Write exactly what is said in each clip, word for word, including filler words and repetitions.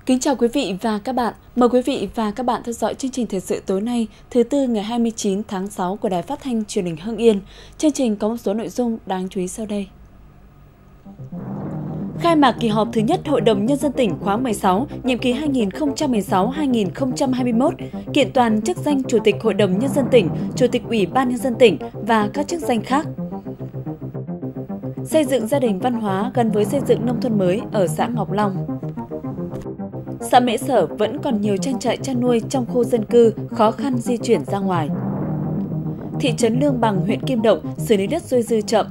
Kính chào quý vị và các bạn. Mời quý vị và các bạn theo dõi chương trình thời sự tối nay, thứ Tư ngày hai mươi chín tháng sáu của Đài Phát thanh Truyền hình Hưng Yên. Chương trình có một số nội dung đáng chú ý sau đây. Khai mạc kỳ họp thứ nhất Hội đồng Nhân dân tỉnh khóa mười sáu, nhiệm kỳ hai nghìn không trăm mười sáu đến hai nghìn không trăm hai mươi mốt, kiện toàn chức danh Chủ tịch Hội đồng Nhân dân tỉnh, Chủ tịch Ủy ban Nhân dân tỉnh và các chức danh khác. Xây dựng gia đình văn hóa gắn với xây dựng nông thôn mới ở xã Ngọc Long. Xã Mễ Sở vẫn còn nhiều trang trại chăn nuôi trong khu dân cư, khó khăn di chuyển ra ngoài. Thị trấn Lương Bằng, huyện Kim Động xử lý đất dôi dư chậm.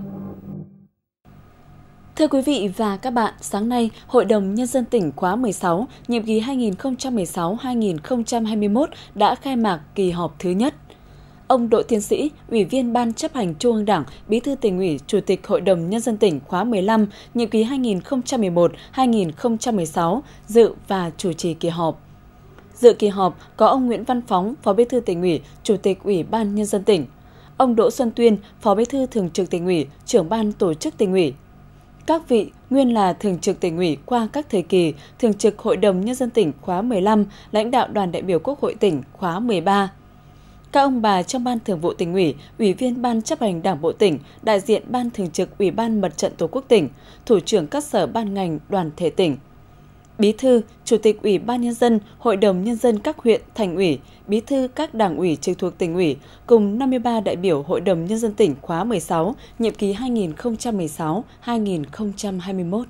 Thưa quý vị và các bạn, sáng nay, Hội đồng Nhân dân tỉnh khóa mười sáu, nhiệm kỳ hai nghìn không trăm mười sáu đến hai nghìn không trăm hai mươi mốt đã khai mạc kỳ họp thứ nhất. Ông Đỗ Tiến Sĩ, Ủy viên Ban Chấp hành Trung ương Đảng, Bí thư Tỉnh ủy, Chủ tịch Hội đồng Nhân dân tỉnh khóa mười lăm, nhiệm kỳ hai nghìn không trăm mười một đến hai nghìn không trăm mười sáu, dự và chủ trì kỳ họp. Dự kỳ họp có ông Nguyễn Văn Phóng, Phó Bí thư Tỉnh ủy, Chủ tịch Ủy ban Nhân dân tỉnh, ông Đỗ Xuân Tuyên, Phó Bí thư Thường trực Tỉnh ủy, Trưởng ban Tổ chức Tỉnh ủy. Các vị nguyên là Thường trực Tỉnh ủy qua các thời kỳ, Thường trực Hội đồng Nhân dân tỉnh khóa mười lăm, lãnh đạo Đoàn đại biểu Quốc hội tỉnh khóa mười ba. Các ông bà trong Ban Thường vụ Tỉnh ủy, Ủy viên Ban Chấp hành Đảng bộ tỉnh, đại diện Ban Thường trực Ủy ban Mặt trận Tổ quốc tỉnh, thủ trưởng các sở ban ngành đoàn thể tỉnh. Bí thư, Chủ tịch Ủy ban Nhân dân, Hội đồng Nhân dân các huyện, thành ủy, bí thư các đảng ủy trực thuộc Tỉnh ủy, cùng năm mươi ba đại biểu Hội đồng Nhân dân tỉnh khóa mười sáu, nhiệm kỳ hai nghìn không trăm mười sáu đến hai nghìn không trăm hai mươi mốt.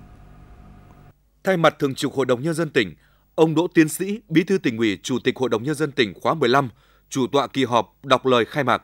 Thay mặt Thường trực Hội đồng Nhân dân tỉnh, ông Đỗ Tiến Sĩ, Bí thư Tỉnh ủy, Chủ tịch Hội đồng Nhân dân tỉnh khóa mười lăm, chủ tọa kỳ họp đọc lời khai mạc.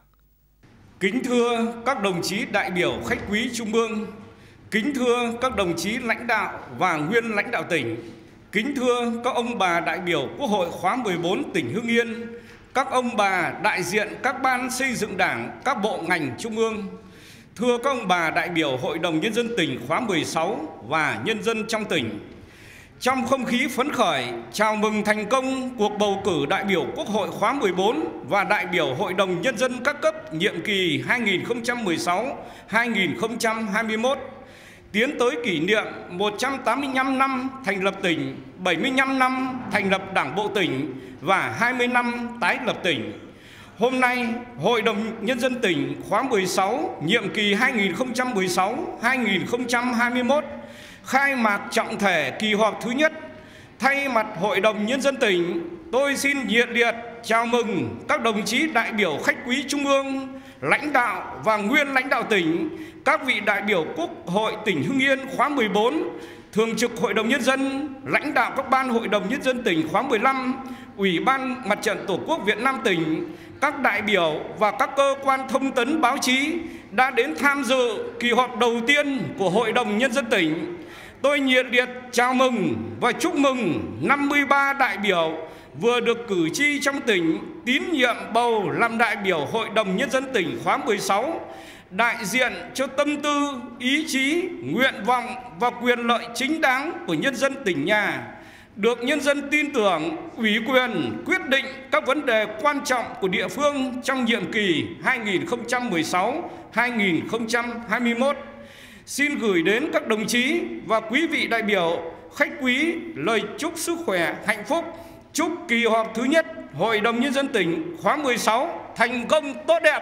Kính thưa các đồng chí đại biểu khách quý Trung ương, kính thưa các đồng chí lãnh đạo và nguyên lãnh đạo tỉnh, kính thưa các ông bà đại biểu Quốc hội khóa mười bốn tỉnh Hưng Yên, các ông bà đại diện các ban xây dựng Đảng, các bộ ngành Trung ương, thưa các ông bà đại biểu Hội đồng Nhân dân tỉnh khóa mười sáu và nhân dân trong tỉnh. Trong không khí phấn khởi, chào mừng thành công cuộc bầu cử đại biểu Quốc hội khóa mười bốn và đại biểu Hội đồng Nhân dân các cấp nhiệm kỳ hai nghìn không trăm mười sáu đến hai nghìn không trăm hai mươi mốt, tiến tới kỷ niệm một trăm tám mươi lăm năm thành lập tỉnh, bảy mươi lăm năm thành lập Đảng bộ tỉnh và hai mươi năm tái lập tỉnh. Hôm nay, Hội đồng Nhân dân tỉnh khóa mười sáu, nhiệm kỳ hai nghìn không trăm mười sáu đến hai nghìn không trăm hai mươi mốt, khai mạc trọng thể kỳ họp thứ nhất. Thay mặt Hội đồng Nhân dân tỉnh, tôi xin nhiệt liệt chào mừng các đồng chí đại biểu khách quý Trung ương, lãnh đạo và nguyên lãnh đạo tỉnh, các vị đại biểu Quốc hội tỉnh Hưng Yên khóa mười bốn, Thường trực Hội đồng Nhân dân, lãnh đạo các ban Hội đồng Nhân dân tỉnh khóa mười lăm, Ủy ban Mặt trận Tổ quốc Việt Nam tỉnh, các đại biểu và các cơ quan thông tấn báo chí đã đến tham dự kỳ họp đầu tiên của Hội đồng Nhân dân tỉnh. Tôi nhiệt liệt chào mừng và chúc mừng năm mươi ba đại biểu vừa được cử tri trong tỉnh tín nhiệm bầu làm đại biểu Hội đồng Nhân dân tỉnh khóa mười sáu, đại diện cho tâm tư, ý chí, nguyện vọng và quyền lợi chính đáng của nhân dân tỉnh nhà, được nhân dân tin tưởng, ủy quyền quyết định các vấn đề quan trọng của địa phương trong nhiệm kỳ hai nghìn không trăm mười sáu đến hai nghìn không trăm hai mươi mốt. Xin gửi đến các đồng chí và quý vị đại biểu khách quý lời chúc sức khỏe, hạnh phúc, chúc kỳ họp thứ nhất Hội đồng Nhân dân tỉnh khóa mười sáu thành công tốt đẹp.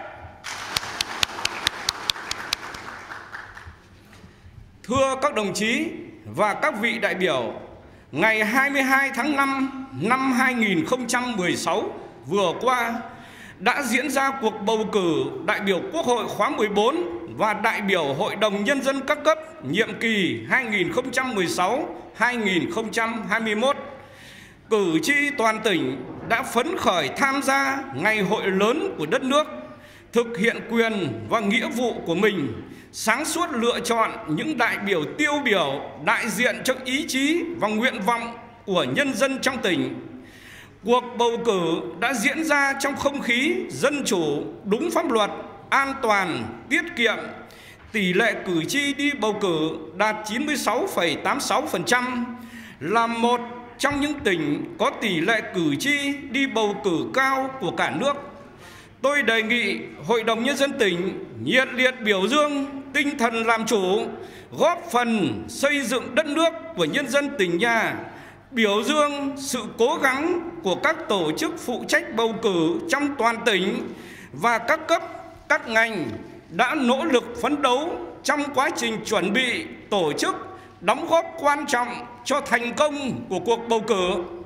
Thưa các đồng chí và các vị đại biểu, ngày hai mươi hai tháng năm năm hai nghìn không trăm mười sáu vừa qua đã diễn ra cuộc bầu cử đại biểu Quốc hội khóa mười bốn và đại biểu Hội đồng Nhân dân các cấp nhiệm kỳ hai nghìn không trăm mười sáu đến hai nghìn không trăm hai mươi mốt. Cử tri toàn tỉnh đã phấn khởi tham gia ngày hội lớn của đất nước, thực hiện quyền và nghĩa vụ của mình, sáng suốt lựa chọn những đại biểu tiêu biểu đại diện cho ý chí và nguyện vọng của nhân dân trong tỉnh. Cuộc bầu cử đã diễn ra trong không khí dân chủ, đúng pháp luật, an toàn, tiết kiệm. Tỷ lệ cử tri đi bầu cử đạt chín mươi sáu phẩy tám mươi sáu phần trăm, là một trong những tỉnh có tỷ lệ cử tri đi bầu cử cao của cả nước. Tôi đề nghị Hội đồng Nhân dân tỉnh nhiệt liệt biểu dương tinh thần làm chủ, góp phần xây dựng đất nước của nhân dân tỉnh nhà, biểu dương sự cố gắng của các tổ chức phụ trách bầu cử trong toàn tỉnh và các cấp, các ngành đã nỗ lực phấn đấu trong quá trình chuẩn bị, tổ chức, đóng góp quan trọng cho thành công của cuộc bầu cử.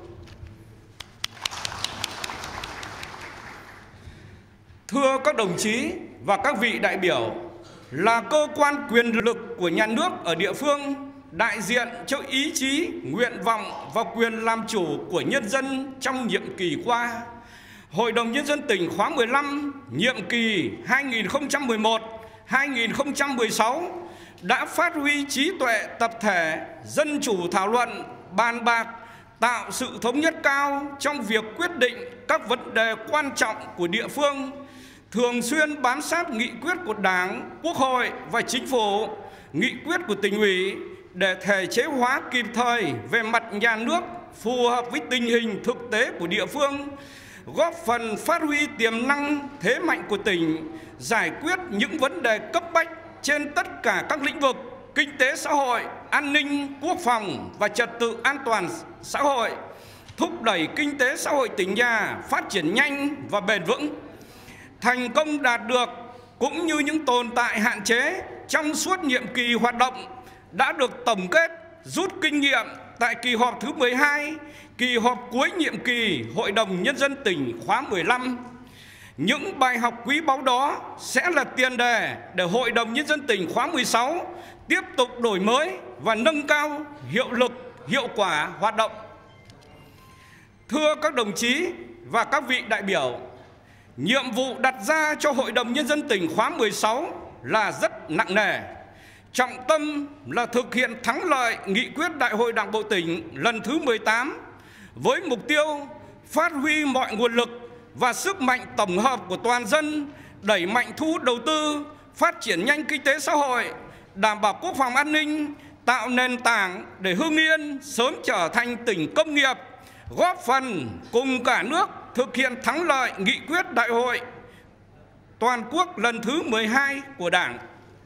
Thưa các đồng chí và các vị đại biểu, là cơ quan quyền lực của nhà nước ở địa phương, đại diện cho ý chí, nguyện vọng và quyền làm chủ của nhân dân trong nhiệm kỳ qua, Hội đồng Nhân dân tỉnh khóa mười lăm, nhiệm kỳ hai nghìn không trăm mười một đến hai nghìn không trăm mười sáu đã phát huy trí tuệ tập thể, dân chủ thảo luận, bàn bạc, tạo sự thống nhất cao trong việc quyết định các vấn đề quan trọng của địa phương, thường xuyên bám sát nghị quyết của Đảng, Quốc hội và Chính phủ, nghị quyết của tỉnh ủy để thể chế hóa kịp thời về mặt nhà nước phù hợp với tình hình thực tế của địa phương, góp phần phát huy tiềm năng thế mạnh của tỉnh, giải quyết những vấn đề cấp bách trên tất cả các lĩnh vực kinh tế xã hội, an ninh, quốc phòng và trật tự an toàn xã hội, thúc đẩy kinh tế xã hội tỉnh nhà phát triển nhanh và bền vững. Thành công đạt được cũng như những tồn tại hạn chế trong suốt nhiệm kỳ hoạt động đã được tổng kết, rút kinh nghiệm tại kỳ họp thứ mười hai, kỳ họp cuối nhiệm kỳ Hội đồng Nhân dân tỉnh khóa mười lăm. Những bài học quý báu đó sẽ là tiền đề để Hội đồng Nhân dân tỉnh khóa mười sáu tiếp tục đổi mới và nâng cao hiệu lực, hiệu quả hoạt động. Thưa các đồng chí và các vị đại biểu, nhiệm vụ đặt ra cho Hội đồng Nhân dân tỉnh khóa mười sáu là rất nặng nề. Trọng tâm là thực hiện thắng lợi nghị quyết Đại hội Đảng bộ tỉnh lần thứ mười tám với mục tiêu phát huy mọi nguồn lực và sức mạnh tổng hợp của toàn dân, đẩy mạnh thu hút đầu tư, phát triển nhanh kinh tế xã hội, đảm bảo quốc phòng an ninh, tạo nền tảng để Hưng Yên sớm trở thành tỉnh công nghiệp, góp phần cùng cả nước thực hiện thắng lợi nghị quyết Đại hội toàn quốc lần thứ mười hai của Đảng.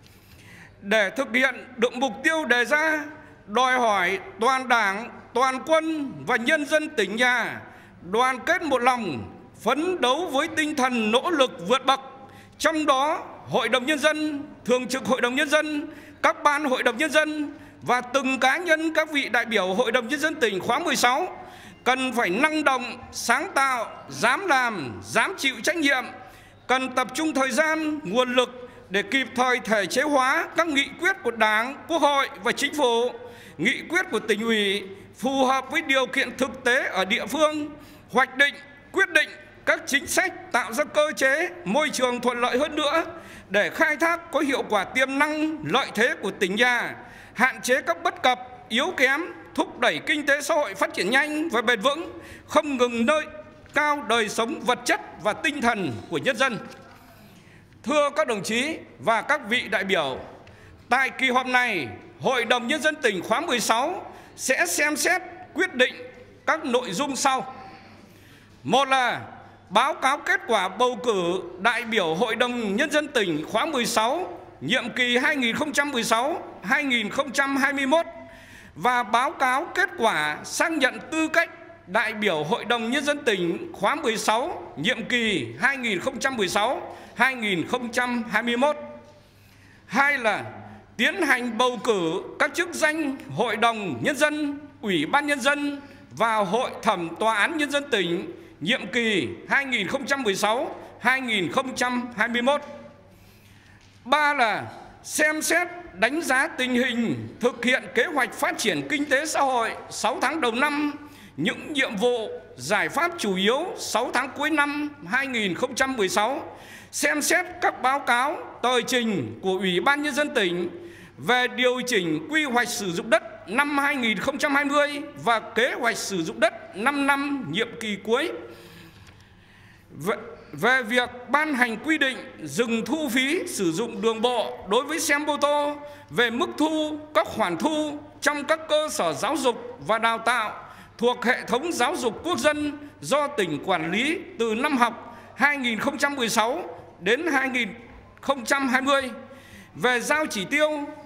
Để thực hiện được mục tiêu đề ra, đòi hỏi toàn Đảng, toàn quân và nhân dân tỉnh nhà đoàn kết một lòng, phấn đấu với tinh thần nỗ lực vượt bậc. Trong đó, Hội đồng Nhân dân, Thường trực Hội đồng Nhân dân, các ban Hội đồng Nhân dân và từng cá nhân các vị đại biểu Hội đồng Nhân dân tỉnh khóa mười sáu cần phải năng động, sáng tạo, dám làm, dám chịu trách nhiệm, cần tập trung thời gian, nguồn lực để kịp thời thể chế hóa các nghị quyết của Đảng, Quốc hội và Chính phủ, nghị quyết của tỉnh ủy phù hợp với điều kiện thực tế ở địa phương, hoạch định, quyết định các chính sách tạo ra cơ chế, môi trường thuận lợi hơn nữa để khai thác có hiệu quả tiềm năng, lợi thế của tỉnh nhà, hạn chế các bất cập, yếu kém, thúc đẩy kinh tế xã hội phát triển nhanh và bền vững, không ngừng nâng cao đời sống vật chất và tinh thần của nhân dân. Thưa các đồng chí và các vị đại biểu, tại kỳ họp này, Hội đồng Nhân dân tỉnh khóa mười sáu sẽ xem xét quyết định các nội dung sau. Một là báo cáo kết quả bầu cử đại biểu Hội đồng Nhân dân tỉnh khóa mười sáu, nhiệm kỳ hai nghìn không trăm mười sáu đến hai nghìn không trăm hai mươi mốt và báo cáo kết quả xác nhận tư cách đại biểu Hội đồng Nhân dân tỉnh khóa mười sáu, nhiệm kỳ hai nghìn không trăm mười sáu đến hai nghìn không trăm hai mươi mốt. Hai là tiến hành bầu cử các chức danh Hội đồng Nhân dân, Ủy ban Nhân dân và Hội thẩm Tòa án Nhân dân tỉnh, nhiệm kỳ hai nghìn không trăm mười sáu đến hai nghìn không trăm hai mươi mốt. Ba là xem xét đánh giá tình hình thực hiện kế hoạch phát triển kinh tế xã hội sáu tháng đầu năm, những nhiệm vụ, giải pháp chủ yếu sáu tháng cuối năm hai nghìn không trăm mười sáu, xem xét các báo cáo, tờ trình của Ủy ban Nhân dân tỉnh về điều chỉnh quy hoạch sử dụng đất năm hai nghìn không trăm hai mươi và kế hoạch sử dụng đất năm năm nhiệm kỳ cuối. Về, về việc ban hành quy định dừng thu phí sử dụng đường bộ đối với xe mô tô, về mức thu, các khoản thu trong các cơ sở giáo dục và đào tạo thuộc hệ thống giáo dục quốc dân do tỉnh quản lý từ năm học hai nghìn không trăm mười sáu đến hai nghìn không trăm hai mươi, về giao chỉ tiêu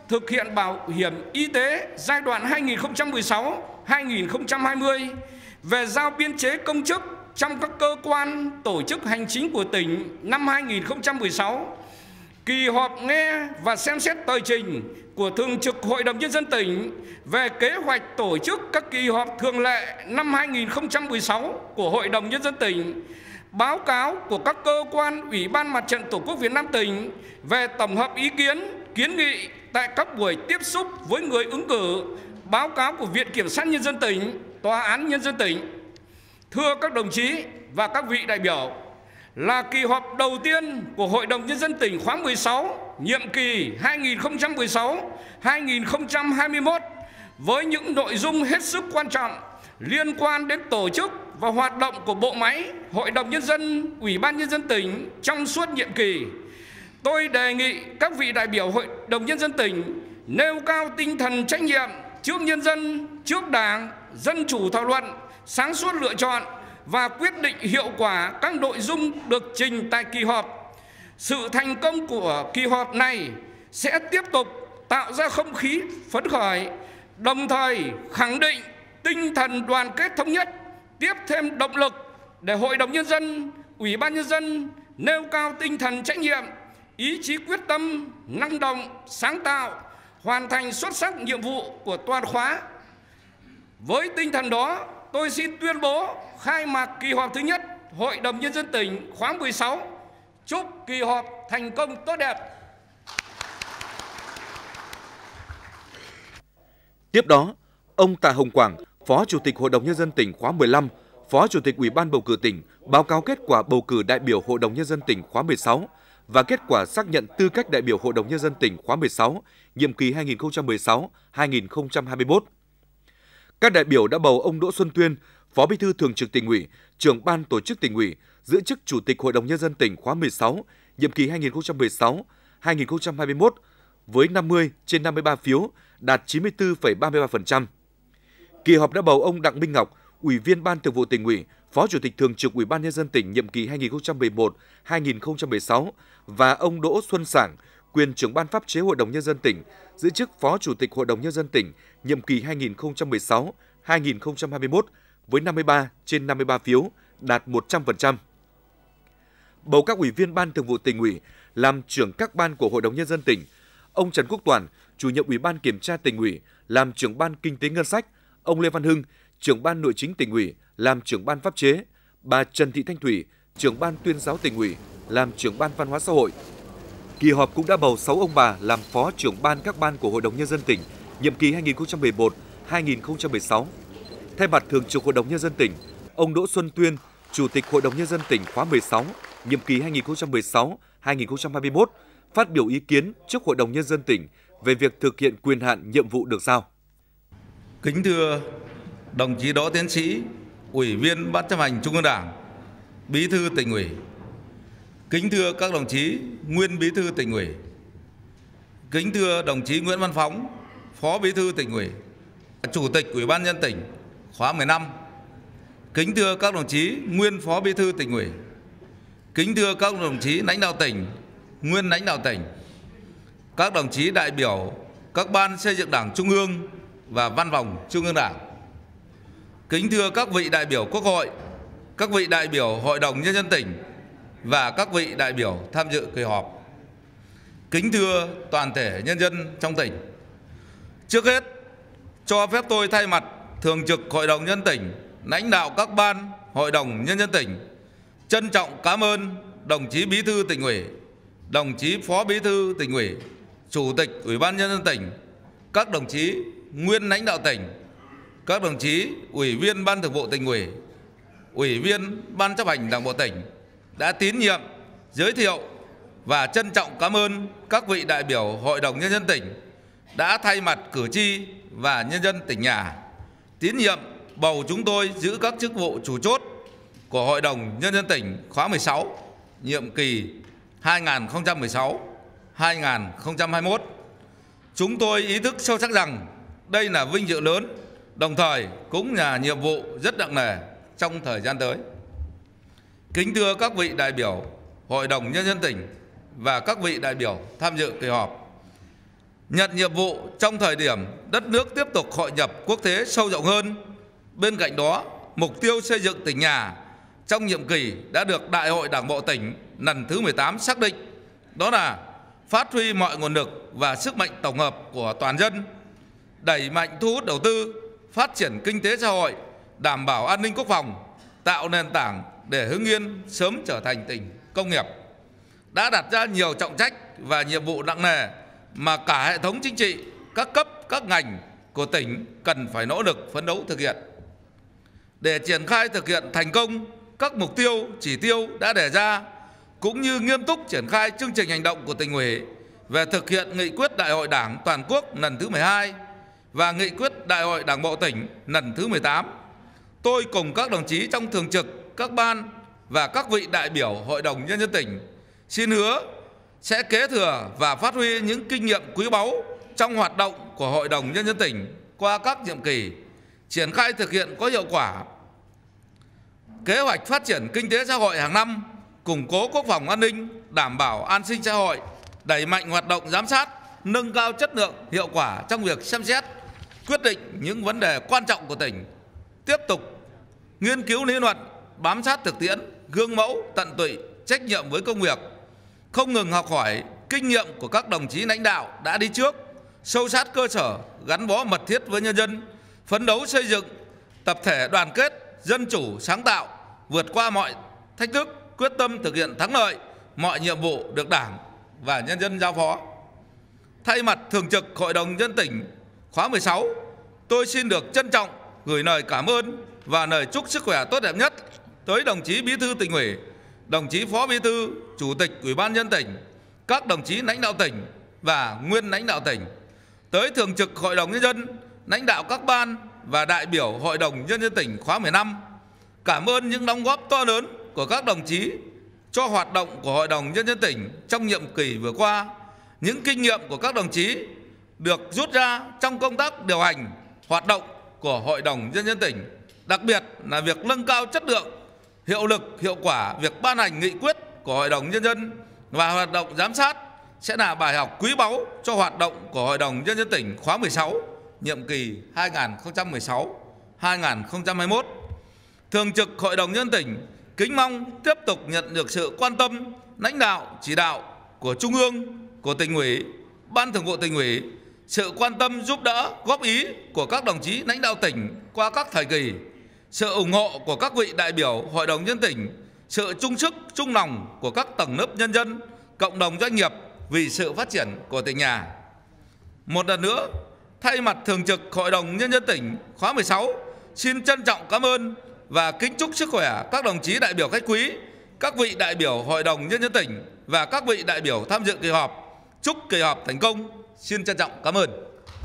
thực hiện bảo hiểm y tế giai đoạn hai nghìn không trăm mười sáu đến hai nghìn không trăm hai mươi về giao biên chế công chức trong các cơ quan tổ chức hành chính của tỉnh năm hai nghìn không trăm mười sáu. Kỳ họp nghe và xem xét tờ trình của Thường trực Hội đồng Nhân dân tỉnh về kế hoạch tổ chức các kỳ họp thường lệ năm hai nghìn không trăm mười sáu của Hội đồng Nhân dân tỉnh, báo cáo của các cơ quan Ủy ban Mặt trận Tổ quốc Việt Nam tỉnh về tổng hợp ý kiến, kiến nghị tại các buổi tiếp xúc với người ứng cử, báo cáo của Viện Kiểm sát Nhân dân tỉnh, Tòa án Nhân dân tỉnh. Thưa các đồng chí và các vị đại biểu, là kỳ họp đầu tiên của Hội đồng Nhân dân tỉnh khóa mười sáu, nhiệm kỳ hai nghìn không trăm mười sáu đến hai nghìn không trăm hai mươi mốt, với những nội dung hết sức quan trọng liên quan đến tổ chức và hoạt động của bộ máy Hội đồng Nhân dân, Ủy ban Nhân dân tỉnh trong suốt nhiệm kỳ. Tôi đề nghị các vị đại biểu Hội đồng Nhân dân tỉnh nêu cao tinh thần trách nhiệm trước nhân dân, trước Đảng, dân chủ thảo luận, sáng suốt lựa chọn và quyết định hiệu quả các nội dung được trình tại kỳ họp. Sự thành công của kỳ họp này sẽ tiếp tục tạo ra không khí phấn khởi, đồng thời khẳng định tinh thần đoàn kết thống nhất, tiếp thêm động lực để Hội đồng Nhân dân, Ủy ban Nhân dân nêu cao tinh thần trách nhiệm, ý chí quyết tâm, năng động, sáng tạo, hoàn thành xuất sắc nhiệm vụ của toàn khóa. Với tinh thần đó, tôi xin tuyên bố khai mạc kỳ họp thứ nhất Hội đồng Nhân dân tỉnh khóa mười sáu. Chúc kỳ họp thành công tốt đẹp. Tiếp đó, ông Tạ Hồng Quảng, Phó Chủ tịch Hội đồng Nhân dân tỉnh khóa mười lăm, Phó Chủ tịch Ủy ban bầu cử tỉnh, báo cáo kết quả bầu cử đại biểu Hội đồng Nhân dân tỉnh khóa mười sáu và kết quả xác nhận tư cách đại biểu Hội đồng Nhân dân tỉnh khóa mười sáu, nhiệm kỳ hai nghìn không trăm mười sáu đến hai nghìn không trăm hai mươi mốt. Các đại biểu đã bầu ông Đỗ Xuân Tuyên, Phó Bí thư Thường trực Tỉnh ủy, Trưởng ban Tổ chức Tỉnh ủy, giữ chức Chủ tịch Hội đồng Nhân dân tỉnh khóa mười sáu, nhiệm kỳ hai nghìn không trăm mười sáu đến hai nghìn không trăm hai mươi mốt với năm mươi trên năm mươi ba phiếu, đạt chín mươi tư phẩy ba mươi ba phần trăm. Kỳ họp đã bầu ông Đặng Minh Ngọc, Ủy viên Ban Thường vụ Tỉnh ủy, Phó Chủ tịch Thường trực Ủy ban Nhân dân tỉnh nhiệm kỳ hai nghìn không trăm mười một đến hai nghìn không trăm mười sáu và ông Đỗ Xuân Sảng, quyền Trưởng ban Pháp chế Hội đồng Nhân dân tỉnh, giữ chức Phó Chủ tịch Hội đồng Nhân dân tỉnh nhiệm kỳ hai nghìn không trăm mười sáu đến hai nghìn không trăm hai mươi mốt với năm mươi ba trên năm mươi ba phiếu, đạt một trăm phần trăm. Bầu các Ủy viên Ban Thường vụ Tỉnh ủy làm trưởng các ban của Hội đồng Nhân dân tỉnh, ông Trần Quốc Toản, Chủ nhiệm Ủy ban Kiểm tra Tỉnh ủy làm trưởng ban Kinh tế Ngân sách, ông Lê Văn Hưng, trưởng ban Nội chính Tỉnh ủy làm trưởng ban Pháp chế, bà Trần Thị Thanh Thủy, trưởng ban Tuyên giáo Tỉnh ủy làm trưởng ban Văn hóa xã hội. Kỳ họp cũng đã bầu sáu ông bà làm phó trưởng ban các ban của Hội đồng Nhân dân tỉnh, nhiệm kỳ hai nghìn không trăm mười một đến hai nghìn không trăm mười sáu. Thay mặt Thường trực Hội đồng Nhân dân tỉnh, ông Đỗ Xuân Tuyên, Chủ tịch Hội đồng Nhân dân tỉnh khóa mười sáu, nhiệm kỳ hai nghìn không trăm mười sáu đến hai nghìn không trăm hai mươi mốt, phát biểu ý kiến trước Hội đồng Nhân dân tỉnh về việc thực hiện quyền hạn nhiệm vụ được giao. Kính thưa đồng chí Đỗ Tiến sĩ, Ủy viên Ban chấp hành Trung ương Đảng, Bí thư Tỉnh ủy. Kính thưa các đồng chí nguyên Bí thư Tỉnh ủy. Kính thưa đồng chí Nguyễn Văn Phóng, Phó Bí thư Tỉnh ủy, Chủ tịch Ủy ban Nhân dân tỉnh khóa mười lăm. Kính thưa các đồng chí nguyên Phó Bí thư Tỉnh ủy. Kính thưa các đồng chí lãnh đạo tỉnh, nguyên lãnh đạo tỉnh, các đồng chí đại biểu các ban xây dựng Đảng Trung ương và Văn phòng Trung ương Đảng. Kính thưa các vị đại biểu Quốc hội, các vị đại biểu Hội đồng Nhân dân tỉnh và các vị đại biểu tham dự kỳ họp. Kính thưa toàn thể nhân dân trong tỉnh. Trước hết, cho phép tôi thay mặt Thường trực Hội đồng Nhân dân tỉnh, lãnh đạo các ban Hội đồng Nhân dân tỉnh, trân trọng cảm ơn đồng chí Bí thư Tỉnh ủy, đồng chí Phó Bí thư Tỉnh ủy, Chủ tịch Ủy ban Nhân dân tỉnh, các đồng chí nguyên lãnh đạo tỉnh, các đồng chí Ủy viên Ban Thường vụ Tỉnh ủy, Ủy viên Ban chấp hành Đảng bộ tỉnh đã tín nhiệm, giới thiệu và trân trọng cảm ơn các vị đại biểu Hội đồng Nhân dân tỉnh đã thay mặt cử tri và nhân dân tỉnh nhà tín nhiệm bầu chúng tôi giữ các chức vụ chủ chốt của Hội đồng Nhân dân tỉnh khóa mười sáu, nhiệm kỳ hai nghìn không trăm mười sáu đến hai nghìn không trăm hai mươi mốt. Chúng tôi ý thức sâu sắc rằng đây là vinh dự lớn, đồng thời cũng là nhiệm vụ rất nặng nề trong thời gian tới. Kính thưa các vị đại biểu Hội đồng Nhân dân tỉnh và các vị đại biểu tham dự kỳ họp, nhận nhiệm vụ trong thời điểm đất nước tiếp tục hội nhập quốc tế sâu rộng hơn. Bên cạnh đó, mục tiêu xây dựng tỉnh nhà trong nhiệm kỳ đã được Đại hội Đảng bộ tỉnh lần thứ mười tám xác định, đó là phát huy mọi nguồn lực và sức mạnh tổng hợp của toàn dân, đẩy mạnh thu hút đầu tư, phát triển kinh tế xã hội, đảm bảo an ninh quốc phòng, tạo nền tảng để Hưng Yên sớm trở thành tỉnh công nghiệp. Đã đặt ra nhiều trọng trách và nhiệm vụ nặng nề mà cả hệ thống chính trị, các cấp, các ngành của tỉnh cần phải nỗ lực phấn đấu thực hiện. Để triển khai thực hiện thành công các mục tiêu, chỉ tiêu đã đề ra, cũng như nghiêm túc triển khai chương trình hành động của tỉnh ủy về thực hiện nghị quyết Đại hội Đảng toàn quốc lần thứ mười hai và nghị quyết Đại hội Đảng bộ tỉnh lần thứ mười tám, tôi cùng các đồng chí trong thường trực, các ban và các vị đại biểu Hội đồng Nhân dân tỉnh xin hứa sẽ kế thừa và phát huy những kinh nghiệm quý báu trong hoạt động của Hội đồng Nhân dân tỉnh qua các nhiệm kỳ, triển khai thực hiện có hiệu quả kế hoạch phát triển kinh tế xã hội hàng năm, củng cố quốc phòng an ninh, đảm bảo an sinh xã hội, đẩy mạnh hoạt động giám sát, nâng cao chất lượng, hiệu quả trong việc xem xét, quyết định những vấn đề quan trọng của tỉnh, tiếp tục nghiên cứu lý luận, bám sát thực tiễn, gương mẫu, tận tụy, trách nhiệm với công việc, không ngừng học hỏi kinh nghiệm của các đồng chí lãnh đạo đã đi trước, sâu sát cơ sở, gắn bó mật thiết với nhân dân, phấn đấu xây dựng tập thể đoàn kết, dân chủ, sáng tạo, vượt qua mọi thách thức, quyết tâm thực hiện thắng lợi mọi nhiệm vụ được Đảng và nhân dân giao phó. Thay mặt Thường trực Hội đồng Nhân dân tỉnh khóa mười sáu, tôi xin được trân trọng gửi lời cảm ơn và lời chúc sức khỏe tốt đẹp nhất tới đồng chí Bí thư Tỉnh ủy, đồng chí Phó Bí thư, Chủ tịch Ủy ban Nhân dân tỉnh, các đồng chí lãnh đạo tỉnh và nguyên lãnh đạo tỉnh, tới Thường trực Hội đồng Nhân dân, lãnh đạo các ban và đại biểu Hội đồng Nhân dân tỉnh khóa mười lăm. Cảm ơn những đóng góp to lớn của các đồng chí cho hoạt động của Hội đồng Nhân dân tỉnh trong nhiệm kỳ vừa qua. Những kinh nghiệm của các đồng chí được rút ra trong công tác điều hành hoạt động của Hội đồng Nhân dân tỉnh, đặc biệt là việc nâng cao chất lượng, hiệu lực, hiệu quả việc ban hành nghị quyết của Hội đồng Nhân dân và hoạt động giám sát sẽ là bài học quý báu cho hoạt động của Hội đồng Nhân dân tỉnh khóa mười sáu, nhiệm kỳ hai nghìn không trăm mười sáu đến hai nghìn không trăm hai mươi mốt. Thường trực Hội đồng Nhân dân tỉnh kính mong tiếp tục nhận được sự quan tâm, lãnh đạo, chỉ đạo của Trung ương, của Tỉnh ủy, Ban Thường vụ Tỉnh ủy, sự quan tâm giúp đỡ, góp ý của các đồng chí lãnh đạo tỉnh qua các thời kỳ, sự ủng hộ của các vị đại biểu Hội đồng Nhân dân tỉnh, sự chung sức, chung lòng của các tầng lớp nhân dân, cộng đồng doanh nghiệp vì sự phát triển của tỉnh nhà. Một lần nữa, thay mặt Thường trực Hội đồng Nhân dân tỉnh khóa mười sáu, xin trân trọng cảm ơn và kính chúc sức khỏe các đồng chí đại biểu khách quý, các vị đại biểu Hội đồng Nhân dân tỉnh và các vị đại biểu tham dự kỳ họp. Chúc kỳ họp thành công. Xin trân trọng cảm ơn.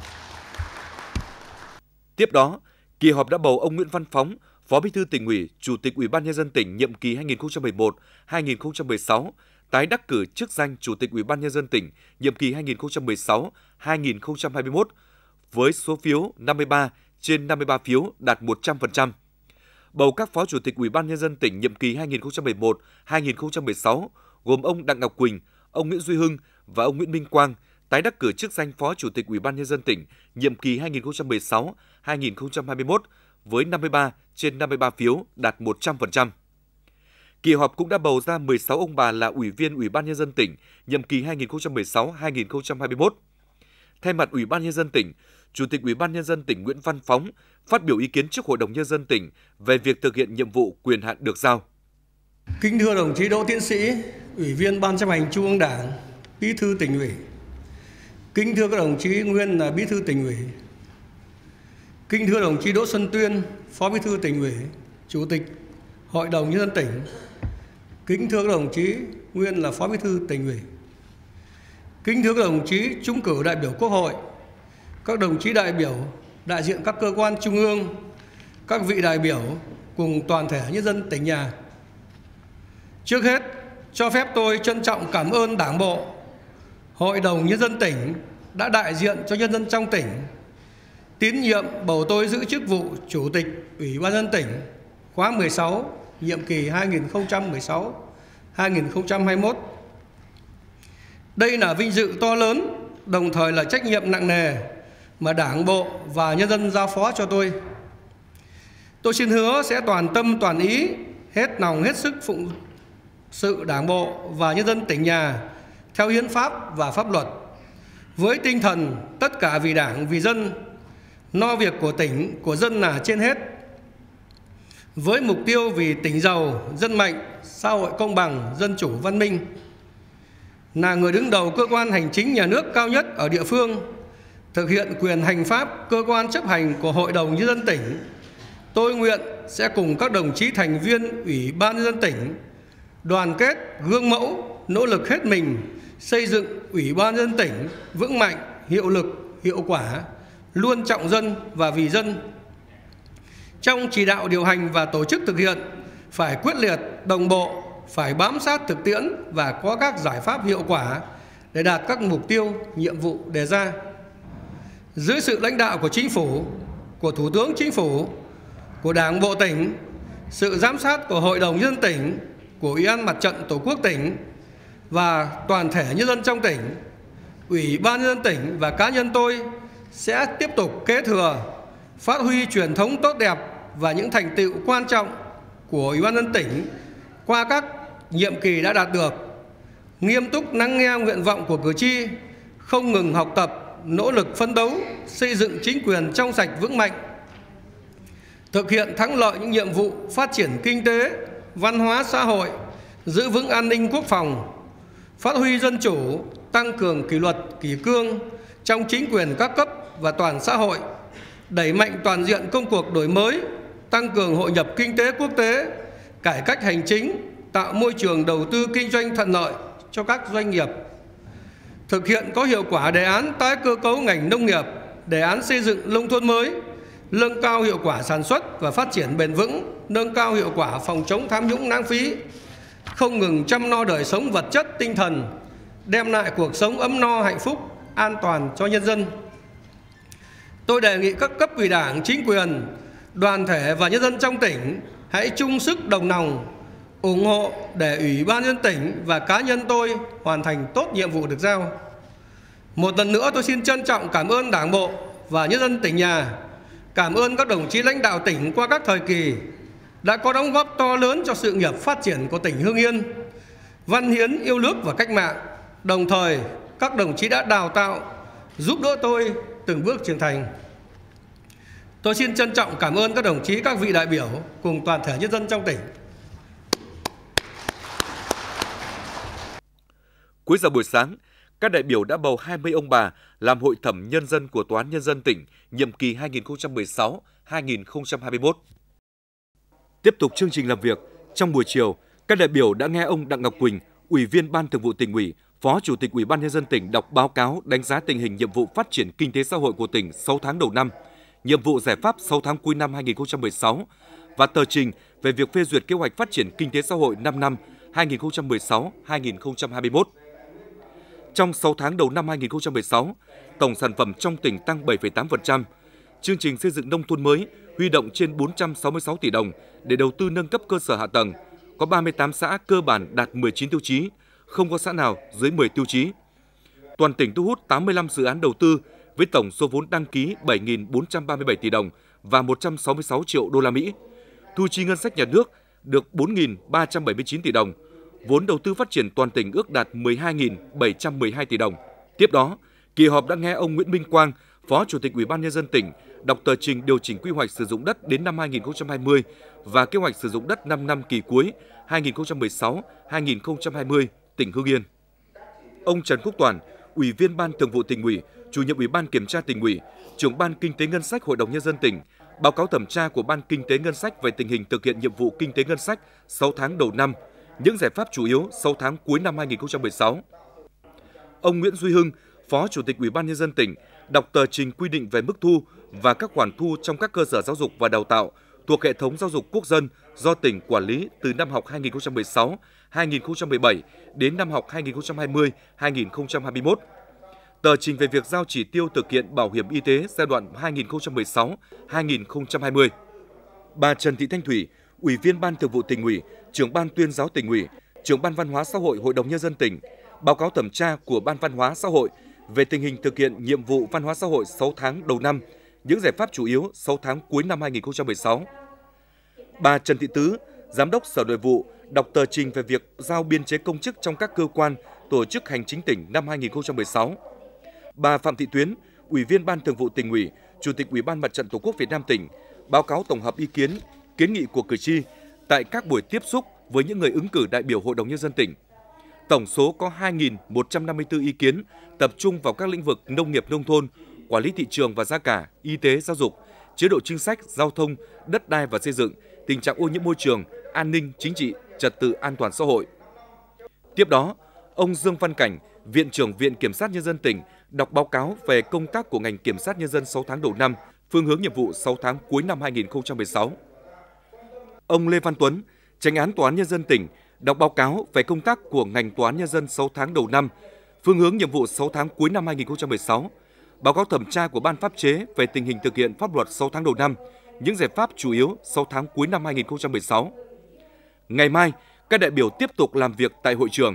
Tiếp đó, kỳ họp đã bầu ông Nguyễn Văn Phóng, Phó Bí thư Tỉnh ủy, Chủ tịch Ủy ban Nhân dân tỉnh nhiệm kỳ hai nghìn không trăm mười một đến hai nghìn không trăm mười sáu, tái đắc cử chức danh Chủ tịch Ủy ban Nhân dân tỉnh nhiệm kỳ hai nghìn không trăm mười sáu đến hai nghìn không trăm hai mươi mốt với số phiếu năm mươi ba trên năm mươi ba phiếu, đạt một trăm phần trăm. Bầu các Phó Chủ tịch Ủy ban Nhân dân tỉnh nhiệm kỳ hai nghìn không trăm mười một đến hai nghìn không trăm mười sáu gồm ông Đặng Ngọc Quỳnh, ông Nguyễn Duy Hưng và ông Nguyễn Minh Quang, tái đắc cử chức danh Phó Chủ tịch Ủy ban Nhân dân tỉnh nhiệm kỳ hai nghìn không trăm mười sáu đến hai nghìn không trăm hai mươi mốt với năm mươi ba trên năm mươi ba phiếu, đạt một trăm phần trăm. Kỳ họp cũng đã bầu ra mười sáu ông bà là Ủy viên Ủy ban Nhân dân tỉnh nhiệm kỳ hai nghìn không trăm mười sáu đến hai nghìn không trăm hai mươi mốt. Thay mặt Ủy ban Nhân dân tỉnh, Chủ tịch Ủy ban Nhân dân tỉnh Nguyễn Văn Phóng phát biểu ý kiến trước Hội đồng Nhân dân tỉnh về việc thực hiện nhiệm vụ quyền hạn được giao. Kính thưa đồng chí Đỗ Tiến Sĩ, Ủy viên Ban chấp hành Trung ương Đảng, Bí thư Tỉnh ủy. Kính thưa các đồng chí nguyên là Bí thư Tỉnh ủy. Kính thưa đồng chí Đỗ Xuân Tuyên, Phó Bí thư Tỉnh ủy, Chủ tịch Hội đồng Nhân dân tỉnh. Kính thưa các đồng chí nguyên là Phó Bí thư Tỉnh ủy. Kính thưa các đồng chí trúng cử đại biểu Quốc hội, các đồng chí đại biểu đại diện các cơ quan trung ương, các vị đại biểu cùng toàn thể nhân dân tỉnh nhà. Trước hết, cho phép tôi trân trọng cảm ơn Đảng bộ, Hội đồng Nhân dân tỉnh đã đại diện cho nhân dân trong tỉnh, tín nhiệm bầu tôi giữ chức vụ Chủ tịch Ủy ban Nhân dân tỉnh khóa mười sáu, nhiệm kỳ hai nghìn không trăm mười sáu đến hai nghìn không trăm hai mươi mốt. Đây là vinh dự to lớn đồng thời là trách nhiệm nặng nề mà Đảng bộ và nhân dân giao phó cho tôi. Tôi xin hứa sẽ toàn tâm toàn ý, hết lòng hết sức phụng sự Đảng bộ và nhân dân tỉnh nhà theo hiến pháp và pháp luật, với tinh thần tất cả vì Đảng, vì dân, lo việc của tỉnh, của dân là trên hết, với mục tiêu vì tỉnh giàu, dân mạnh, xã hội công bằng, dân chủ, văn minh. Là người đứng đầu cơ quan hành chính nhà nước cao nhất ở địa phương, thực hiện quyền hành pháp cơ quan chấp hành của Hội đồng Nhân dân tỉnh, tôi nguyện sẽ cùng các đồng chí thành viên Ủy ban Nhân dân tỉnh đoàn kết, gương mẫu, nỗ lực hết mình xây dựng Ủy ban Nhân dân tỉnh vững mạnh, hiệu lực, hiệu quả, luôn trọng dân và vì dân. Trong chỉ đạo điều hành và tổ chức thực hiện phải quyết liệt, đồng bộ, phải bám sát thực tiễn và có các giải pháp hiệu quả để đạt các mục tiêu, nhiệm vụ đề ra. Dưới sự lãnh đạo của Chính phủ, của Thủ tướng Chính phủ, của Đảng bộ tỉnh, sự giám sát của Hội đồng Nhân dân tỉnh, của Ủy ban Mặt trận Tổ quốc tỉnh và toàn thể nhân dân trong tỉnh, Ủy ban Nhân dân tỉnh và cá nhân tôi sẽ tiếp tục kế thừa, phát huy truyền thống tốt đẹp và những thành tựu quan trọng của Ủy ban Nhân dân tỉnh qua các nhiệm kỳ đã đạt được, nghiêm túc lắng nghe nguyện vọng của cử tri, không ngừng học tập, nỗ lực phấn đấu, xây dựng chính quyền trong sạch vững mạnh, thực hiện thắng lợi những nhiệm vụ phát triển kinh tế, văn hóa xã hội, giữ vững an ninh quốc phòng, phát huy dân chủ, tăng cường kỷ luật, kỷ cương trong chính quyền các cấp và toàn xã hội, đẩy mạnh toàn diện công cuộc đổi mới, tăng cường hội nhập kinh tế quốc tế, cải cách hành chính, tạo môi trường đầu tư kinh doanh thuận lợi cho các doanh nghiệp, thực hiện có hiệu quả đề án tái cơ cấu ngành nông nghiệp, đề án xây dựng nông thôn mới, nâng cao hiệu quả sản xuất và phát triển bền vững, nâng cao hiệu quả phòng chống tham nhũng lãng phí, không ngừng chăm lo đời sống vật chất tinh thần, đem lại cuộc sống ấm no hạnh phúc, an toàn cho nhân dân. Tôi đề nghị các cấp ủy Đảng, chính quyền, đoàn thể và nhân dân trong tỉnh hãy chung sức đồng lòng, ủng hộ để Ủy ban Nhân dân tỉnh và cá nhân tôi hoàn thành tốt nhiệm vụ được giao. Một lần nữa tôi xin trân trọng cảm ơn Đảng bộ và nhân dân tỉnh nhà, cảm ơn các đồng chí lãnh đạo tỉnh qua các thời kỳ đã có đóng góp to lớn cho sự nghiệp phát triển của tỉnh Hưng Yên, văn hiến, yêu nước và cách mạng. Đồng thời, các đồng chí đã đào tạo, giúp đỡ tôi từng bước trưởng thành. Tôi xin trân trọng cảm ơn các đồng chí, các vị đại biểu cùng toàn thể nhân dân trong tỉnh. Cuối giờ buổi sáng, các đại biểu đã bầu hai mươi ông bà làm Hội thẩm Nhân dân của Tòa án Nhân dân tỉnh nhiệm kỳ hai nghìn không trăm mười sáu đến hai nghìn không trăm hai mươi mốt. Tiếp tục chương trình làm việc, trong buổi chiều, các đại biểu đã nghe ông Đặng Ngọc Quỳnh, Ủy viên Ban Thường vụ Tỉnh ủy, Phó Chủ tịch Ủy ban Nhân dân tỉnh đọc báo cáo đánh giá tình hình nhiệm vụ phát triển kinh tế xã hội của tỉnh sáu tháng đầu năm, nhiệm vụ giải pháp sáu tháng cuối năm hai nghìn không trăm mười sáu và tờ trình về việc phê duyệt kế hoạch phát triển kinh tế xã hội năm năm hai nghìn không trăm mười sáu đến hai nghìn không trăm hai mươi mốt. Trong sáu tháng đầu năm hai nghìn không trăm mười sáu, tổng sản phẩm trong tỉnh tăng bảy phẩy tám phần trăm. Chương trình xây dựng nông thôn mới huy động trên bốn trăm sáu mươi sáu tỷ đồng để đầu tư nâng cấp cơ sở hạ tầng. Có ba mươi tám xã cơ bản đạt mười chín tiêu chí, không có xã nào dưới mười tiêu chí. Toàn tỉnh thu hút tám mươi lăm dự án đầu tư với tổng số vốn đăng ký bảy nghìn bốn trăm ba mươi bảy tỷ đồng và một trăm sáu mươi sáu triệu đô la Mỹ. Thu chi ngân sách nhà nước được bốn nghìn ba trăm bảy mươi chín tỷ đồng. Vốn đầu tư phát triển toàn tỉnh ước đạt mười hai nghìn bảy trăm mười hai tỷ đồng. Tiếp đó, kỳ họp đã nghe ông Nguyễn Minh Quang, Phó Chủ tịch Ủy ban Nhân dân tỉnh, đọc tờ trình điều chỉnh quy hoạch sử dụng đất đến năm hai nghìn không trăm hai mươi và kế hoạch sử dụng đất năm năm kỳ cuối hai nghìn không trăm mười sáu đến hai nghìn không trăm hai mươi tỉnh Hưng Yên. Ông Trần Quốc Toản, Ủy viên Ban Thường vụ Tỉnh ủy, Chủ nhiệm Ủy ban Kiểm tra Tỉnh ủy, Trưởng ban Kinh tế Ngân sách Hội đồng Nhân dân tỉnh, báo cáo thẩm tra của Ban Kinh tế Ngân sách về tình hình thực hiện nhiệm vụ kinh tế ngân sách sáu tháng đầu năm, những giải pháp chủ yếu sáu tháng cuối năm hai nghìn không trăm mười sáu. Ông Nguyễn Duy Hưng, Phó Chủ tịch Ủy ban Nhân dân tỉnh, đọc tờ trình quy định về mức thu và các khoản thu trong các cơ sở giáo dục và đào tạo thuộc hệ thống giáo dục quốc dân do tỉnh quản lý từ năm học hai nghìn không trăm mười sáu đến hai nghìn không trăm mười bảy đến năm học hai nghìn không trăm hai mươi đến hai nghìn không trăm hai mươi mốt. Tờ trình về việc giao chỉ tiêu thực hiện bảo hiểm y tế giai đoạn hai nghìn không trăm mười sáu đến hai nghìn không trăm hai mươi. Bà Trần Thị Thanh Thủy, Ủy viên Ban Thường vụ Tỉnh ủy, Trưởng ban Tuyên giáo Tỉnh ủy, Trưởng ban Văn hóa xã hội Hội đồng Nhân dân tỉnh, báo cáo thẩm tra của Ban Văn hóa xã hội về tình hình thực hiện nhiệm vụ văn hóa xã hội sáu tháng đầu năm, những giải pháp chủ yếu sáu tháng cuối năm hai nghìn không trăm mười sáu. Bà Trần Thị Tứ, Giám đốc Sở Nội vụ, đọc tờ trình về việc giao biên chế công chức trong các cơ quan, tổ chức hành chính tỉnh năm hai nghìn không trăm mười sáu. Bà Phạm Thị Tuyến, Ủy viên Ban Thường vụ Tỉnh ủy, Chủ tịch Ủy ban Mặt trận Tổ quốc Việt Nam tỉnh, báo cáo tổng hợp ý kiến, kiến nghị của cử tri tại các buổi tiếp xúc với những người ứng cử đại biểu Hội đồng Nhân dân tỉnh. Tổng số có hai nghìn một trăm năm mươi tư ý kiến, tập trung vào các lĩnh vực nông nghiệp nông thôn, quản lý thị trường và giá cả, y tế, giáo dục, chế độ chính sách, giao thông, đất đai và xây dựng, tình trạng ô nhiễm môi trường, an ninh, chính trị, trật tự an toàn xã hội. Tiếp đó, ông Dương Văn Cảnh, Viện trưởng Viện Kiểm sát Nhân dân tỉnh, đọc báo cáo về công tác của ngành Kiểm sát Nhân dân sáu tháng đầu năm, phương hướng nhiệm vụ sáu tháng cuối năm hai nghìn không trăm mười sáu. Ông Lê Văn Tuấn, Chánh án Tòa án Nhân dân tỉnh, đọc báo cáo về công tác của ngành Tòa án Nhân dân sáu tháng đầu năm, phương hướng nhiệm vụ sáu tháng cuối năm hai nghìn không trăm mười sáu, báo cáo thẩm tra của Ban Pháp chế về tình hình thực hiện pháp luật sáu tháng đầu năm, những giải pháp chủ yếu sáu tháng cuối năm hai nghìn không trăm mười sáu. Ngày mai, các đại biểu tiếp tục làm việc tại hội trường.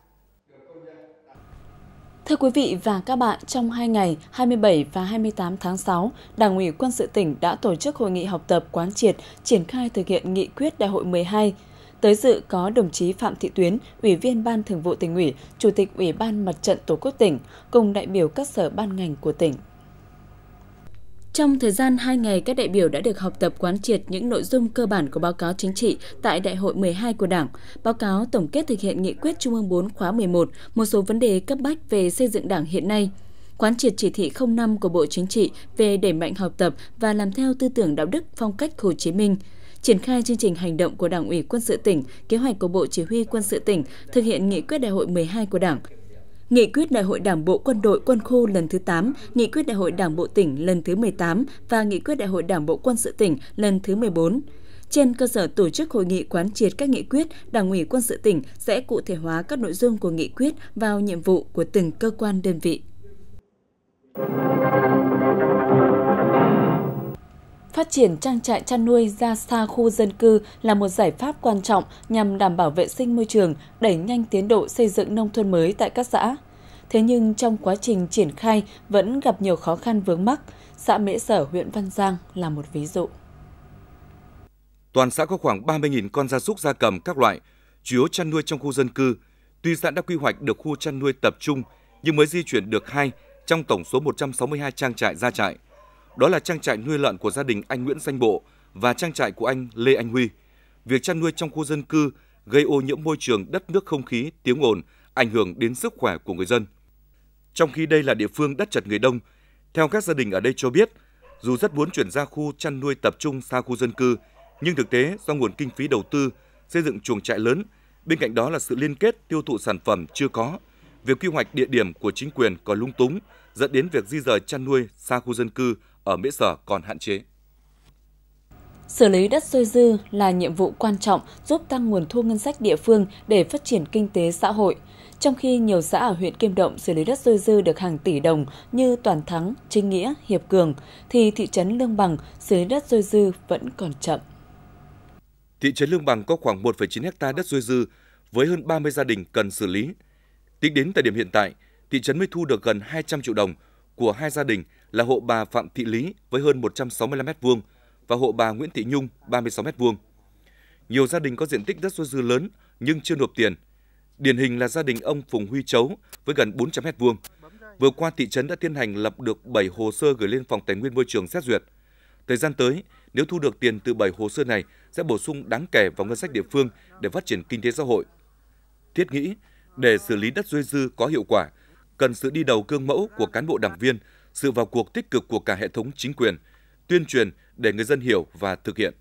Thưa quý vị và các bạn, trong hai ngày hai mươi bảy và hai mươi tám tháng sáu, Đảng ủy Quân sự tỉnh đã tổ chức hội nghị học tập quán triệt, triển khai thực hiện nghị quyết Đại hội mười hai. Tới dự có đồng chí Phạm Thị Tuyến, Ủy viên Ban Thường vụ Tỉnh ủy, Chủ tịch Ủy ban Mặt trận Tổ quốc tỉnh, cùng đại biểu các sở ban ngành của tỉnh. Trong thời gian hai ngày, các đại biểu đã được học tập quán triệt những nội dung cơ bản của báo cáo chính trị tại Đại hội mười hai của Đảng, báo cáo tổng kết thực hiện nghị quyết Trung ương bốn khóa mười một, một số vấn đề cấp bách về xây dựng Đảng hiện nay, quán triệt chỉ thị không năm của Bộ Chính trị về đẩy mạnh học tập và làm theo tư tưởng đạo đức phong cách Hồ Chí Minh, triển khai chương trình hành động của Đảng ủy Quân sự tỉnh, kế hoạch của Bộ Chỉ huy Quân sự tỉnh thực hiện nghị quyết Đại hội mười hai của Đảng, Nghị quyết Đại hội Đảng bộ Quân đội Quân khu lần thứ tám, Nghị quyết Đại hội Đảng bộ tỉnh lần thứ mười tám và Nghị quyết Đại hội Đảng bộ Quân sự tỉnh lần thứ mười bốn. Trên cơ sở tổ chức hội nghị quán triệt các nghị quyết, Đảng ủy Quân sự tỉnh sẽ cụ thể hóa các nội dung của nghị quyết vào nhiệm vụ của từng cơ quan đơn vị. Phát triển trang trại chăn nuôi ra xa khu dân cư là một giải pháp quan trọng nhằm đảm bảo vệ sinh môi trường, đẩy nhanh tiến độ xây dựng nông thôn mới tại các xã. Thế nhưng trong quá trình triển khai vẫn gặp nhiều khó khăn vướng mắc. Xã Mễ Sở, huyện Văn Giang là một ví dụ. Toàn xã có khoảng ba mươi nghìn con gia súc gia cầm các loại, chủ yếu chăn nuôi trong khu dân cư. Tuy xã đã quy hoạch được khu chăn nuôi tập trung, nhưng mới di chuyển được hai trong tổng số một trăm sáu mươi hai trang trại gia trại. Đó là trang trại nuôi lợn của gia đình anh Nguyễn Danh Bộ và trang trại của anh Lê Anh Huy. Việc chăn nuôi trong khu dân cư gây ô nhiễm môi trường, đất nước, không khí, tiếng ồn, ảnh hưởng đến sức khỏe của người dân. Trong khi đây là địa phương đất chật người đông, theo các gia đình ở đây cho biết, dù rất muốn chuyển ra khu chăn nuôi tập trung xa khu dân cư, nhưng thực tế do nguồn kinh phí đầu tư xây dựng chuồng trại lớn, bên cạnh đó là sự liên kết tiêu thụ sản phẩm chưa có, việc quy hoạch địa điểm của chính quyền còn lung túng, dẫn đến việc di dời chăn nuôi xa khu dân cư ở Mễ Sở còn hạn chế. Xử lý đất dôi dư là nhiệm vụ quan trọng giúp tăng nguồn thu ngân sách địa phương để phát triển kinh tế xã hội. Trong khi nhiều xã ở huyện Kim Động xử lý đất dôi dư được hàng tỷ đồng như Toàn Thắng, Chính Nghĩa, Hiệp Cường, thì thị trấn Lương Bằng xử lý đất dôi dư vẫn còn chậm. Thị trấn Lương Bằng có khoảng một phẩy chín héc ta đất dôi dư với hơn ba mươi gia đình cần xử lý. Tính đến thời điểm hiện tại, thị trấn mới thu được gần hai trăm triệu đồng của hai gia đình là hộ bà Phạm Thị Lý với hơn một trăm sáu mươi lăm mét vuông và hộ bà Nguyễn Thị Nhung ba mươi sáu mét vuông. Nhiều gia đình có diện tích đất dôi dư lớn nhưng chưa nộp tiền. Điển hình là gia đình ông Phùng Huy Chấu với gần bốn trăm mét vuông. Vừa qua thị trấn đã tiến hành lập được bảy hồ sơ gửi lên Phòng Tài nguyên Môi trường xét duyệt. Thời gian tới, nếu thu được tiền từ bảy hồ sơ này sẽ bổ sung đáng kể vào ngân sách địa phương để phát triển kinh tế xã hội. Thiết nghĩ, để xử lý đất dôi dư có hiệu quả, cần sự đi đầu gương mẫu của cán bộ đảng viên, sự vào cuộc tích cực của cả hệ thống chính quyền, tuyên truyền để người dân hiểu và thực hiện.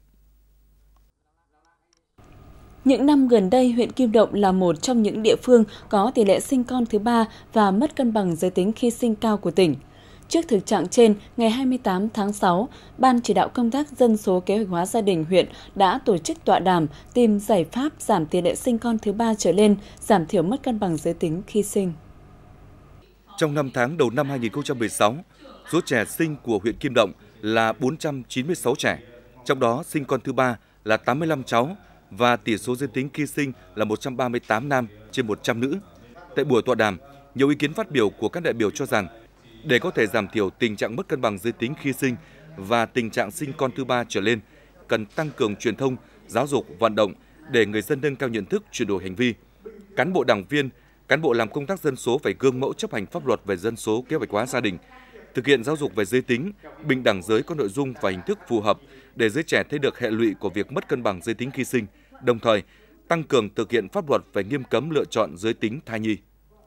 Những năm gần đây, huyện Kim Động là một trong những địa phương có tỷ lệ sinh con thứ ba và mất cân bằng giới tính khi sinh cao của tỉnh. Trước thực trạng trên, ngày hai mươi tám tháng sáu, Ban chỉ đạo công tác dân số kế hoạch hóa gia đình huyện đã tổ chức tọa đàm tìm giải pháp giảm tỷ lệ sinh con thứ ba trở lên, giảm thiểu mất cân bằng giới tính khi sinh. Trong năm tháng đầu năm hai nghìn không trăm mười sáu, số trẻ sinh của huyện Kim Động là bốn trăm chín mươi sáu trẻ, trong đó sinh con thứ ba là tám mươi lăm cháu và tỷ số giới tính khi sinh là một trăm ba mươi tám nam trên một trăm nữ. Tại buổi tọa đàm, Nhiều ý kiến phát biểu của các đại biểu cho rằng, để có thể giảm thiểu tình trạng mất cân bằng giới tính khi sinh và tình trạng sinh con thứ ba trở lên, cần tăng cường truyền thông, giáo dục, vận động để người dân nâng cao nhận thức, chuyển đổi hành vi. Cán bộ đảng viên, cán bộ làm công tác dân số phải gương mẫu chấp hành pháp luật về dân số kế hoạch hóa gia đình, thực hiện giáo dục về giới tính, bình đẳng giới có nội dung và hình thức phù hợp để giới trẻ thấy được hệ lụy của việc mất cân bằng giới tính khi sinh, đồng thời tăng cường thực hiện pháp luật về nghiêm cấm lựa chọn giới tính thai nhi.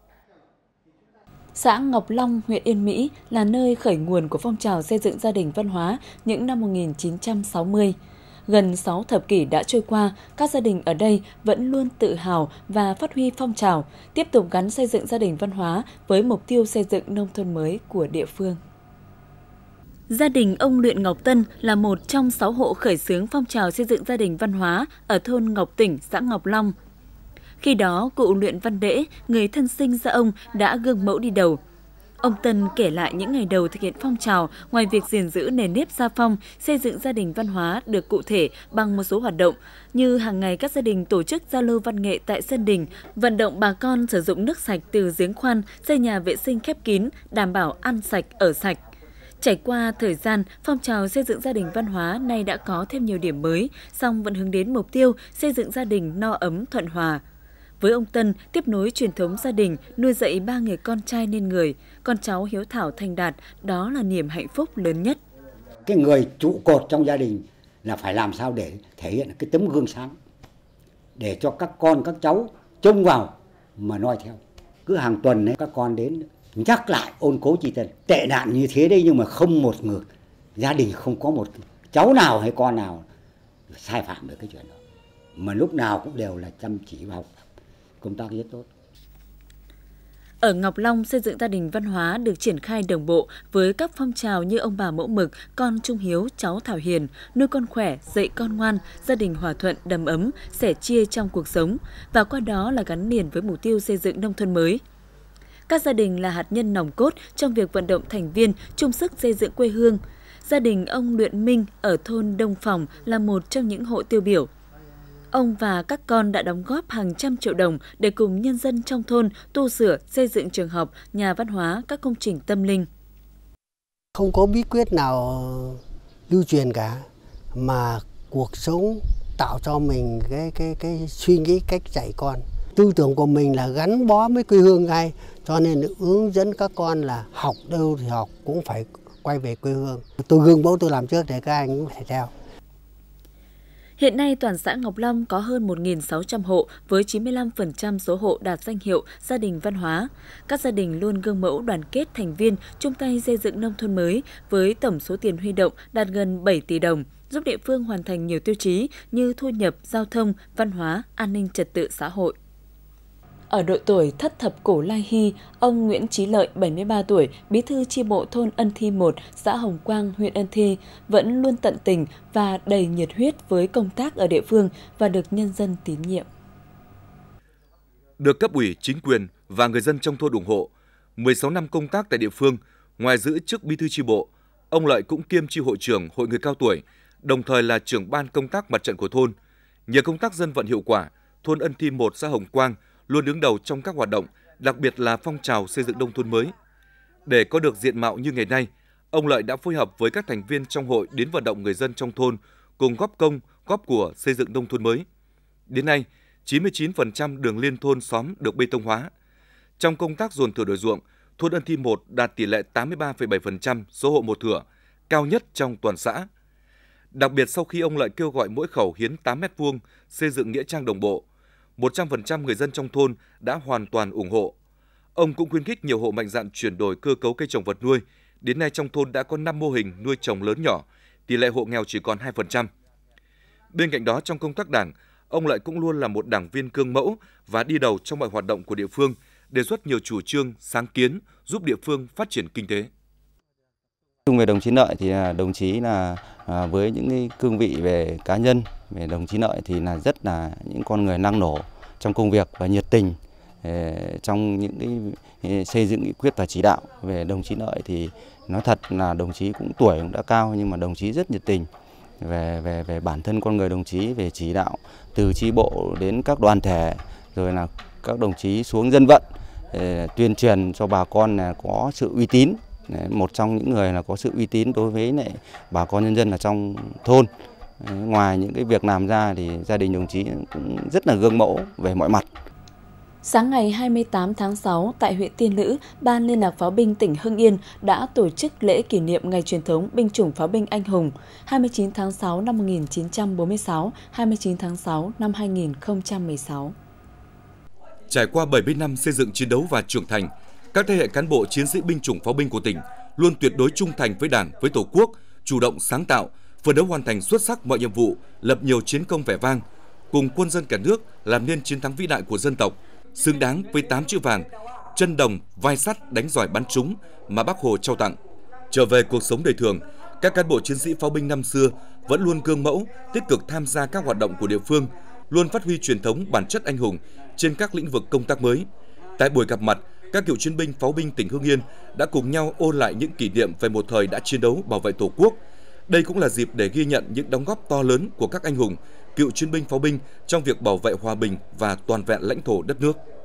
Xã Ngọc Long, huyện Yên Mỹ là nơi khởi nguồn của phong trào xây dựng gia đình văn hóa những năm một nghìn chín trăm sáu mươi. Gần sáu thập kỷ đã trôi qua, các gia đình ở đây vẫn luôn tự hào và phát huy phong trào, tiếp tục gắn xây dựng gia đình văn hóa với mục tiêu xây dựng nông thôn mới của địa phương. Gia đình ông Luyện Ngọc Tân là một trong sáu hộ khởi xướng phong trào xây dựng gia đình văn hóa ở thôn Ngọc Tỉnh, xã Ngọc Long. Khi đó, cụ Luyện Văn Đễ, người thân sinh ra ông, đã gương mẫu đi đầu. Ông Tân kể lại những ngày đầu thực hiện phong trào, ngoài việc gìn giữ nền nếp gia phong, xây dựng gia đình văn hóa được cụ thể bằng một số hoạt động, như hàng ngày các gia đình tổ chức giao lưu văn nghệ tại sân đình, vận động bà con sử dụng nước sạch từ giếng khoan, xây nhà vệ sinh khép kín, đảm bảo ăn sạch, ở sạch. Trải qua thời gian, phong trào xây dựng gia đình văn hóa nay đã có thêm nhiều điểm mới, song vẫn hướng đến mục tiêu xây dựng gia đình no ấm, thuận hòa. Với ông Tân, tiếp nối truyền thống gia đình, nuôi dạy ba người con trai nên người, con cháu hiếu thảo thành đạt, đó là niềm hạnh phúc lớn nhất. Cái người trụ cột trong gia đình là phải làm sao để thể hiện cái tấm gương sáng, để cho các con, các cháu trông vào mà noi theo. Cứ hàng tuần ấy, các con đến nhắc lại ôn cố tri ân. Tệ nạn như thế đấy, nhưng mà không một người, gia đình không có một cháu nào hay con nào sai phạm về cái chuyện đó. Mà lúc nào cũng đều là chăm chỉ vào học, công tác rất tốt. Ở Ngọc Long, xây dựng gia đình văn hóa được triển khai đồng bộ với các phong trào như ông bà mẫu mực, con trung hiếu, cháu thảo hiền, nuôi con khỏe, dạy con ngoan, gia đình hòa thuận, đầm ấm, sẻ chia trong cuộc sống, và qua đó là gắn liền với mục tiêu xây dựng nông thôn mới. Các gia đình là hạt nhân nòng cốt trong việc vận động thành viên chung sức xây dựng quê hương. Gia đình ông Luyện Minh ở thôn Đông Phòng là một trong những hộ tiêu biểu. Ông và các con đã đóng góp hàng trăm triệu đồng để cùng nhân dân trong thôn tu sửa, xây dựng trường học, nhà văn hóa, các công trình tâm linh. Không có bí quyết nào lưu truyền cả, mà cuộc sống tạo cho mình cái cái cái suy nghĩ cách dạy con. Tư tưởng của mình là gắn bó với quê hương ngay, cho nên hướng dẫn các con là học đâu thì học cũng phải quay về quê hương. Tôi gương mẫu tôi làm trước để các anh cũng phải theo. Hiện nay, toàn xã Ngọc Long có hơn một nghìn sáu trăm hộ với chín mươi lăm phần trăm số hộ đạt danh hiệu gia đình văn hóa. Các gia đình luôn gương mẫu đoàn kết thành viên, chung tay xây dựng nông thôn mới với tổng số tiền huy động đạt gần bảy tỷ đồng, giúp địa phương hoàn thành nhiều tiêu chí như thu nhập, giao thông, văn hóa, an ninh trật tự xã hội. Ở độ tuổi thất thập cổ lai hy, ông Nguyễn Chí Lợi, bảy mươi ba tuổi, bí thư chi bộ thôn Ân Thi một, xã Hồng Quang, huyện Ân Thi, vẫn luôn tận tình và đầy nhiệt huyết với công tác ở địa phương và được nhân dân tín nhiệm. Được cấp ủy, chính quyền và người dân trong thôn ủng hộ, mười sáu năm công tác tại địa phương, ngoài giữ chức bí thư chi bộ, ông Lợi cũng kiêm chi hội trưởng hội người cao tuổi, đồng thời là trưởng ban công tác mặt trận của thôn. Nhờ công tác dân vận hiệu quả, thôn Ân Thi một, xã Hồng Quang luôn đứng đầu trong các hoạt động, đặc biệt là phong trào xây dựng nông thôn mới. Để có được diện mạo như ngày nay, ông Lợi đã phối hợp với các thành viên trong hội đến vận động người dân trong thôn cùng góp công, góp của xây dựng nông thôn mới. Đến nay, chín mươi chín phần trăm đường liên thôn xóm được bê tông hóa. Trong công tác dồn thửa đổi ruộng, thôn Ân Thi một đạt tỷ lệ tám mươi ba phẩy bảy phần trăm số hộ một thửa, cao nhất trong toàn xã. Đặc biệt sau khi ông Lợi kêu gọi mỗi khẩu hiến tám mét vuông xây dựng nghĩa trang đồng bộ, một trăm phần trăm người dân trong thôn đã hoàn toàn ủng hộ. Ông cũng khuyến khích nhiều hộ mạnh dạn chuyển đổi cơ cấu cây trồng vật nuôi. Đến nay trong thôn đã có năm mô hình nuôi trồng lớn nhỏ, tỷ lệ hộ nghèo chỉ còn hai phần trăm. Bên cạnh đó, trong công tác đảng, ông Lợi cũng luôn là một đảng viên gương mẫu và đi đầu trong mọi hoạt động của địa phương, đề xuất nhiều chủ trương, sáng kiến giúp địa phương phát triển kinh tế. Chung về đồng chí Lợi thì đồng chí là với những cái cương vị về cá nhân, về đồng chí Lợi thì là rất là những con người năng nổ trong công việc và nhiệt tình trong những cái xây dựng nghị quyết và chỉ đạo. Về đồng chí Lợi thì nói thật là đồng chí cũng tuổi cũng đã cao, nhưng mà đồng chí rất nhiệt tình về về về bản thân con người đồng chí, về chỉ đạo từ chi bộ đến các đoàn thể, rồi là các đồng chí xuống dân vận tuyên truyền cho bà con là có sự uy tín, một trong những người là có sự uy tín đối với lại bà con nhân dân ở trong thôn. Ngoài những cái việc làm ra thì gia đình đồng chí cũng rất là gương mẫu về mọi mặt. Sáng ngày hai mươi tám tháng sáu, tại huyện Tiên Lữ, Ban Liên lạc Pháo binh tỉnh Hưng Yên đã tổ chức lễ kỷ niệm Ngày truyền thống binh chủng pháo binh anh hùng hai mươi chín tháng sáu năm một nghìn chín trăm bốn mươi sáu, hai mươi chín tháng sáu năm hai nghìn không trăm mười sáu. Trải qua bảy mươi năm xây dựng chiến đấu và trưởng thành, các thế hệ cán bộ chiến sĩ binh chủng pháo binh của tỉnh luôn tuyệt đối trung thành với Đảng, với Tổ quốc, chủ động sáng tạo, phấn đấu hoàn thành xuất sắc mọi nhiệm vụ, lập nhiều chiến công vẻ vang, cùng quân dân cả nước làm nên chiến thắng vĩ đại của dân tộc, xứng đáng với tám chữ vàng, chân đồng, vai sắt, đánh giỏi bắn trúng mà Bác Hồ trao tặng. Trở về cuộc sống đời thường, các cán bộ chiến sĩ pháo binh năm xưa vẫn luôn gương mẫu, tích cực tham gia các hoạt động của địa phương, luôn phát huy truyền thống bản chất anh hùng trên các lĩnh vực công tác mới. Tại buổi gặp mặt, các cựu chiến binh pháo binh tỉnh Hưng Yên đã cùng nhau ôn lại những kỷ niệm về một thời đã chiến đấu bảo vệ Tổ quốc. Đây cũng là dịp để ghi nhận những đóng góp to lớn của các anh hùng, cựu chiến binh pháo binh trong việc bảo vệ hòa bình và toàn vẹn lãnh thổ đất nước.